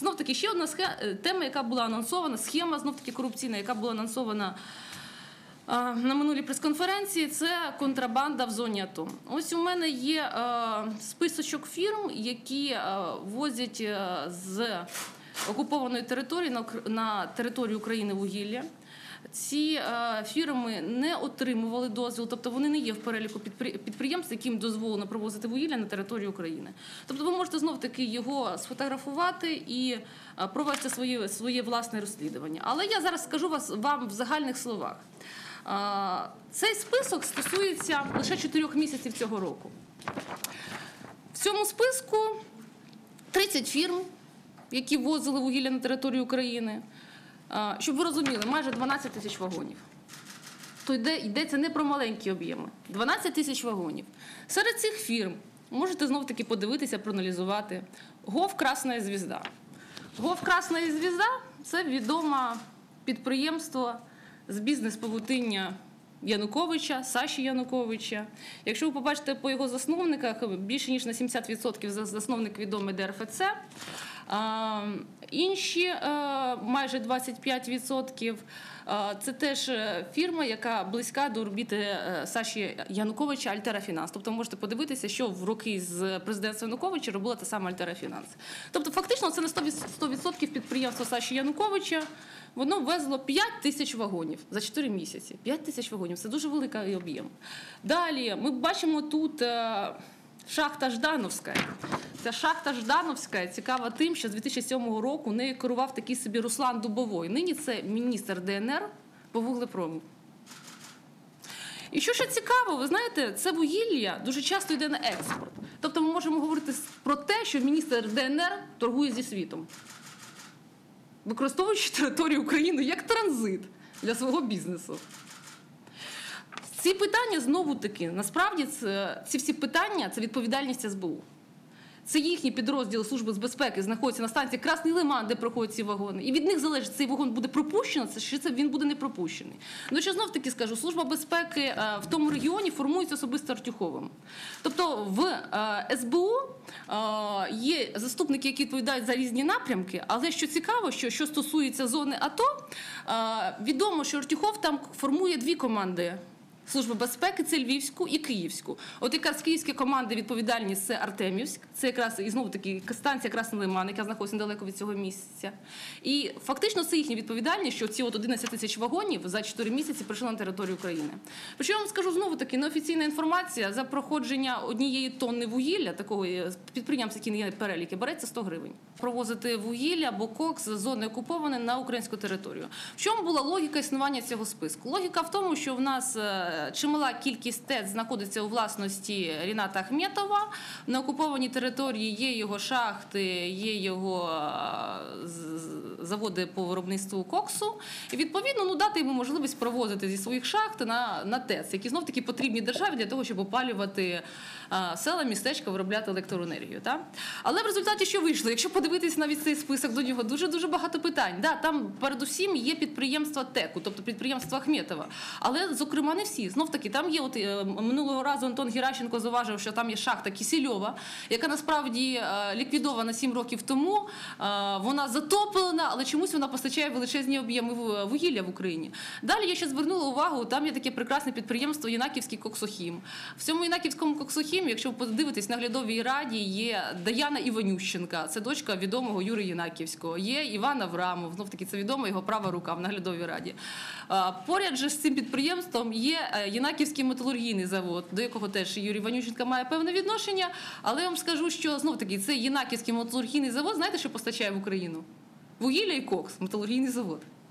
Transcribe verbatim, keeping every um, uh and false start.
Знов-таки, ще одна тема, яка була анонсована, схема, знов-таки корупційна, яка була анонсована на минулій прес-конференції, це контрабанда в зоні АТО. Ось у мене є списочок фірм, які возять з окупованої території на територію України вугілля. Ці фірми не отримували дозвіл, тобто вони не є в переліку підприємств, яким дозволено провозити вугілля на територію України. Тобто ви можете знов-таки його сфотографувати і провести своє, своє власне розслідування. Але я зараз скажу вас, вам в загальних словах. Цей список стосується лише чотирьох місяців цього року. В цьому списку тридцять фірм, які ввозили вугілля на територію України. Щоб ви розуміли, майже дванадцять тисяч вагонів. То йде, йдеться не про маленькі об'єми. дванадцять тисяч вагонів. Серед цих фірм можете знов-таки подивитися, проаналізувати. ГОВ «Красна звізда». ГОВ «Красна звізда» – це відоме підприємство з бізнес-павутиння Януковича, Саші Януковича. Якщо ви побачите по його засновниках, більше ніж на сімдесят відсотків засновник відомий Д Р Ф Ц. Інші майже двадцять п'ять відсотків це теж фірма, яка близька до орбіти Саші Януковича Альтера Фінанс. Тобто можете подивитися, що в роки з президентства Януковича робила та сама Альтера Фінанс. Тобто фактично це на сто відсотків підприємство Саші Януковича. Воно везло п'ять тисяч вагонів за чотири місяці. п'ять тисяч вагонів – це дуже великий об'єм. Далі ми бачимо тут шахта Ждановська. Ця шахта Ждановська цікава тим, що з дві тисячі сьомого року нею керував такий собі Руслан Дубовой. Нині це міністр Д Н Р по вуглепрому. І що ще цікаво, ви знаєте, це вугілля дуже часто йде на експорт. Тобто ми можемо говорити про те, що міністр Д Н Р торгує зі світом, використовуючи територію України як транзит для свого бізнесу. Ці питання, знову-таки, насправді, це, ці всі питання – це відповідальність С Б У. Це їхні підрозділи Служби з безпеки знаходяться на станції Красний Лиман, де проходять ці вагони. І від них залежить, цей вагон буде пропущено, чи це він буде не пропущений. Ну, що знов-таки скажу, Служба безпеки в тому регіоні формується особисто Артюховим. Тобто в С Б У є заступники, які відповідають за різні напрямки, але що цікаво, що, що стосується зони АТО, відомо, що Артюхов там формує дві команди Служби безпеки – це Львівську і Київську. От якраз київські команди відповідальні – це Артемівськ, це якраз, і знову-таки, станція Красний Лиман, яка знаходиться недалеко від цього місця. І фактично це їхня відповідальність, що ці от одинадцять тисяч вагонів за чотири місяці прийшли на територію України. Причому, я вам скажу знову-таки, неофіційна інформація за проходження однієї тонни вугілля, такого підприємства, які не є переліки, береться сто гривень. Провозити вугілля або кокс з зони окупованої на українську територію. В чому була логіка існування цього списку? Логіка в тому, що в нас чимала кількість ТЕЦ знаходиться у власності Ріната Ахметова. На окупованій території є його шахти, є його заводи по виробництву коксу. І відповідно ну, дати йому можливість провозити зі своїх шахт на, на ТЕЦ, які знов-таки потрібні державі для того, щоб опалювати а, села, містечка, виробляти електроенергію. Так? Але в результаті що вийшло? Якщо подивитися навіть цей список, до нього дуже-дуже багато питань. Да, там передусім є підприємства ТЕКу, тобто підприємства Ахметова. Але, зокрема, не всі. Знов-таки, там є, от минулого разу Антон Геращенко зауважив, що там є шахта Кисельова, яка насправді ліквідована сім років тому. Вона затоплена, але чомусь вона постачає величезні об'єми вугілля в Україні. Далі я ще звернула увагу, там є таке прекрасне підприємство Янаківський коксохім. В цьому Янаківському коксохімі, якщо ви подивитесь, на наглядовій раді є Даяна Іванющенка, це дочка відомого Юрія Янаківського. Є Іван Аврамов, знов-таки це відома його права рука в наглядовій раді. Поряд же з цим підприємством є Янаківський металургійний завод, до якого теж Юрій Іванющенко має певне відношення, але я вам скажу, що знов-таки цей Янаківський металургійний завод, знаєте, що постачає в Україну? Вугілля і кокс, металургійний завод.